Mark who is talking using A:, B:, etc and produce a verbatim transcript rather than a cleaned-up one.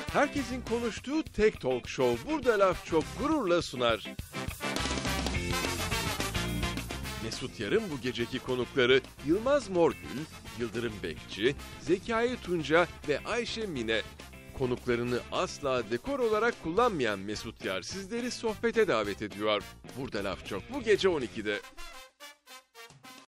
A: Herkesin konuştuğu tek talk show Burada Laf Çok gururla sunar. Mesut Yarın bu geceki konukları Yılmaz Morgül, Yıldırım Bekçi, Zekai Tunca ve Ayşe Mine. Konuklarını asla dekor olarak kullanmayan Mesut Yar sizleri sohbete davet ediyor. Burada Laf Çok bu gece on ikide.